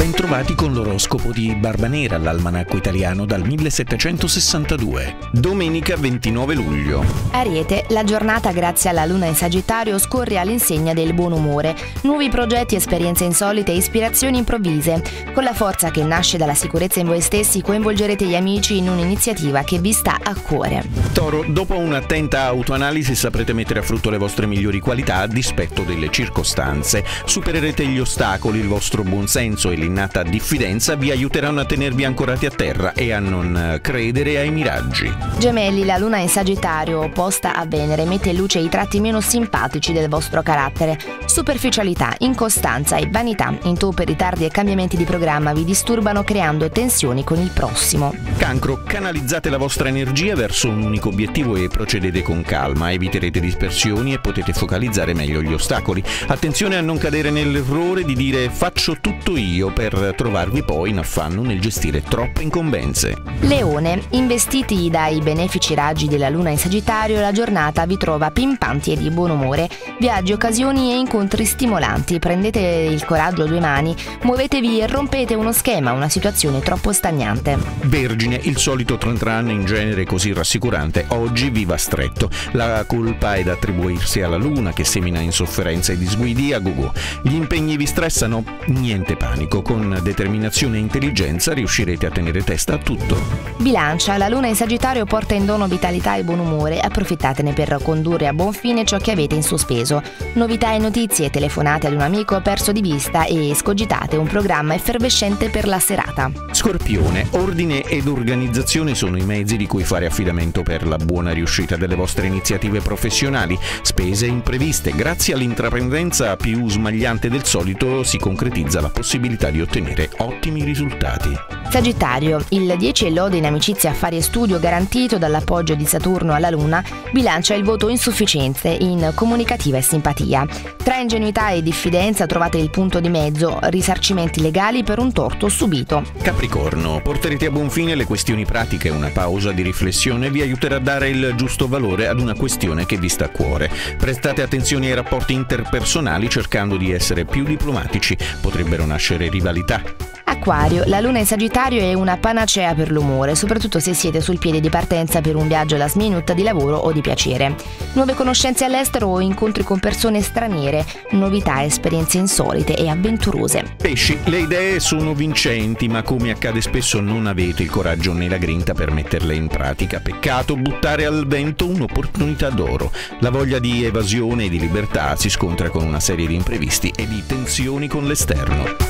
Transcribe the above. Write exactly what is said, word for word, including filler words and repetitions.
Bentrovati con l'oroscopo di Barbanera, l'almanacco italiano dal millesettecentosessantadue. Domenica ventinove luglio. Ariete, la giornata grazie alla luna in Sagittario scorre all'insegna del buon umore. Nuovi progetti, esperienze insolite e ispirazioni improvvise. Con la forza che nasce dalla sicurezza in voi stessi coinvolgerete gli amici in un'iniziativa che vi sta a cuore. Toro, dopo un'attenta autoanalisi saprete mettere a frutto le vostre migliori qualità a dispetto delle circostanze. Supererete gli ostacoli, il vostro buonsenso e l'innata diffidenza vi aiuteranno a tenervi ancorati a terra e a non credere ai miraggi. Gemelli, la luna in Sagittario opposta a Venere mette in luce i tratti meno simpatici del vostro carattere. Superficialità, incostanza e vanità, intoppi, ritardi e cambiamenti di programma vi disturbano creando tensioni con il prossimo. Cancro, canalizzate la vostra energia verso un unico obiettivo e procedete con calma, eviterete dispersioni e potete focalizzare meglio gli ostacoli. Attenzione a non cadere nell'errore di dire faccio tutto io per trovarvi poi in affanno nel gestire troppe incombenze. Leone, investiti dai benefici raggi della luna in Sagittario, la giornata vi trova pimpanti e di buon umore. Viaggi, occasioni e incontri stimolanti, prendete il coraggio a due mani, muovetevi e rompete uno schema, una situazione troppo stagnante. Vergine, il solito tran tran in genere così rassicurante oggi vi va stretto. La colpa è da attribuirsi alla luna che semina insofferenza e disguidi a gogo. Gli impegni vi stressano? Niente panico, con determinazione e intelligenza riuscirete a tenere testa a tutto. Bilancia, la luna in Sagittario porta in dono vitalità e buon umore, approfittatene per condurre a buon fine ciò che avete in sospeso. Novità e notizie, telefonate ad un amico perso di vista e scogitate un programma effervescente per la serata. Scorpione, ordine ed organizzazione sono i mezzi di cui fare affidamento per la buona riuscita delle vostre iniziative professionali. Spese impreviste, grazie all'intraprendenza più smagliante del solito si concretizza la possibilità di ottenere ottimi risultati. Sagittario, il dieci è lode in amicizia, affari e studio garantito dall'appoggio di Saturno alla Luna. Bilancia il voto insufficiente in comunicativa e simpatia. Tra ingenuità e diffidenza trovate il punto di mezzo, risarcimenti legali per un torto subito. Capricorno, porterete a buon fine le questioni pratiche, una pausa di riflessione vi aiuterà a dare il giusto valore ad una questione che vi sta a cuore. Prestate attenzione ai rapporti interpersonali cercando di essere più diplomatici, potrebbero nascere rivalità. Acquario, la luna in Sagittario è una panacea per l'umore, soprattutto se siete sul piede di partenza per un viaggio last minute di lavoro o di piacere. Nuove conoscenze all'estero o incontri con persone straniere, novità, esperienze insolite e avventurose. Pesci, le idee sono vincenti, ma come accade spesso non avete il coraggio né la grinta per metterle in pratica. Peccato buttare al vento un'opportunità d'oro. La voglia di evasione e di libertà si scontra con una serie di imprevisti e di tensioni con l'esterno.